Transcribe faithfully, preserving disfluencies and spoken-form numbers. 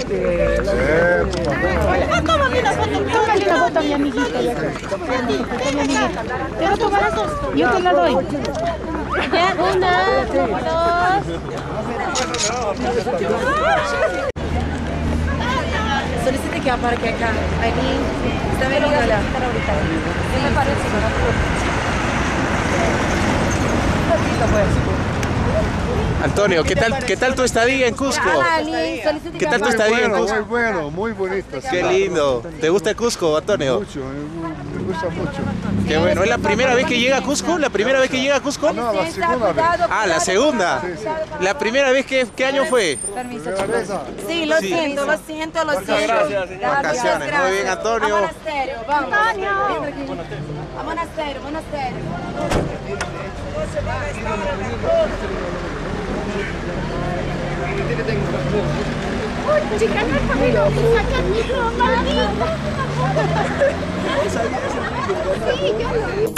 Tómale una foto, tómale una foto a mi amiguita. Ya está. Tómale una foto a mi amiguita. ¿Te vas a tomar las dos? Yo te la doy. Ya, una, dos. Solicite que aparque acá. Aquí. Está bien, ahorita. ¿Qué me parece? Un poquito, pues. Antonio, ¿qué tal, qué tal tu estadía en Cusco? ¿Qué tal tu estadía en Cusco? Muy bueno, muy bonito. Qué lindo. ¿Te gusta Cusco, Antonio? Mucho, me gusta mucho. Qué bueno. ¿Es la primera vez que llega a Cusco? ¿La primera vez que llega a Cusco? No, la segunda vez. Ah, la segunda. La primera vez, que, ¿qué año fue? Permiso, chicos. Sí, lo siento, lo siento, lo siento. Gracias. Vacaciones. Muy bien, Antonio. A monasterio, vamos. Antonio. A monasterio, monasterio. Uy, chica, no es camino, que saca el micro, mami. Sí, yo lo vi.